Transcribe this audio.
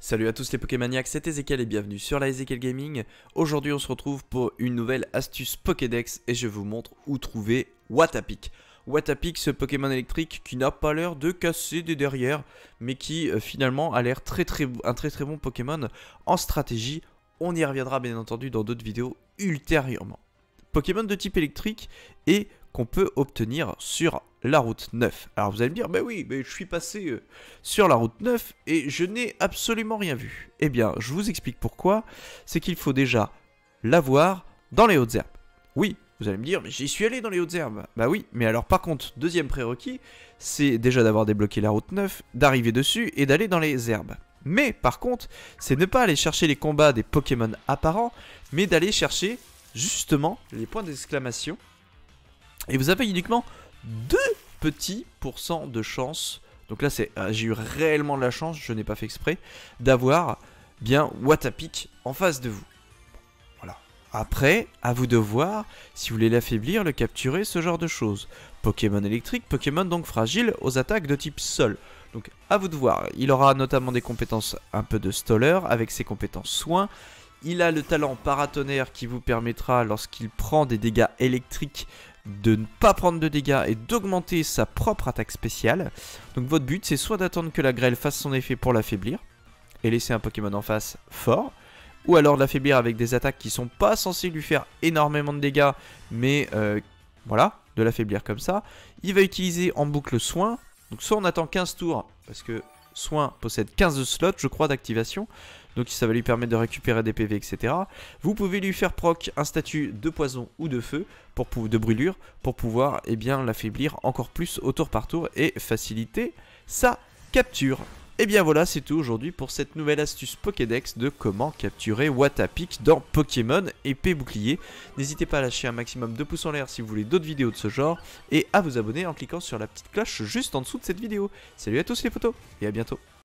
Salut à tous les Pokémaniacs, c'est Ezekiel et bienvenue sur la Ezekiel Gaming. Aujourd'hui on se retrouve pour une nouvelle astuce Pokédex et je vous montre où trouver Watapic. Watapic, ce Pokémon électrique qui n'a pas l'air de casser des derrières, mais qui finalement a l'air un très bon Pokémon en stratégie. On y reviendra bien entendu dans d'autres vidéos ultérieurement. Pokémon de type électrique et qu'on peut obtenir sur la route 9. Alors vous allez me dire, bah oui, mais je suis passé sur la route 9 et je n'ai absolument rien vu. Eh bien, je vous explique pourquoi. C'est qu'il faut déjà l'avoir dans les hautes herbes. Oui, vous allez me dire, mais j'y suis allé dans les hautes herbes. Bah oui, mais alors par contre, deuxième prérequis, c'est déjà d'avoir débloqué la route 9, d'arriver dessus et d'aller dans les herbes. Mais par contre, c'est ne pas aller chercher les combats des Pokémon apparents, mais d'aller chercher justement les points d'exclamation. Et vous avez uniquement 2 petits pourcents de chance. Donc là, j'ai eu réellement de la chance, je n'ai pas fait exprès, d'avoir bien Watapic en face de vous. Voilà. Après, à vous de voir si vous voulez l'affaiblir, le capturer, ce genre de choses. Pokémon électrique, Pokémon donc fragile aux attaques de type sol. Donc à vous de voir. Il aura notamment des compétences un peu de Stoller avec ses compétences soins. Il a le talent paratonnerre qui vous permettra, lorsqu'il prend des dégâts électriques, de ne pas prendre de dégâts et d'augmenter sa propre attaque spéciale. Donc votre but, c'est soit d'attendre que la grêle fasse son effet pour l'affaiblir et laisser un Pokémon en face fort, ou alors de l'affaiblir avec des attaques qui sont pas censées lui faire énormément de dégâts, mais voilà, de l'affaiblir comme ça. Il va utiliser en boucle soin, donc soit on attend 15 tours, parce que soin possède 15 slots, je crois, d'activation. Donc ça va lui permettre de récupérer des PV, etc. Vous pouvez lui faire proc un statut de poison ou de feu, de brûlure, pour pouvoir l'affaiblir encore plus au tour par tour et faciliter sa capture. Et bien voilà, c'est tout aujourd'hui pour cette nouvelle astuce Pokédex de comment capturer Watapic dans Pokémon épée bouclier. N'hésitez pas à lâcher un maximum de pouces en l'air si vous voulez d'autres vidéos de ce genre et à vous abonner en cliquant sur la petite cloche juste en dessous de cette vidéo. Salut à tous les potos et à bientôt.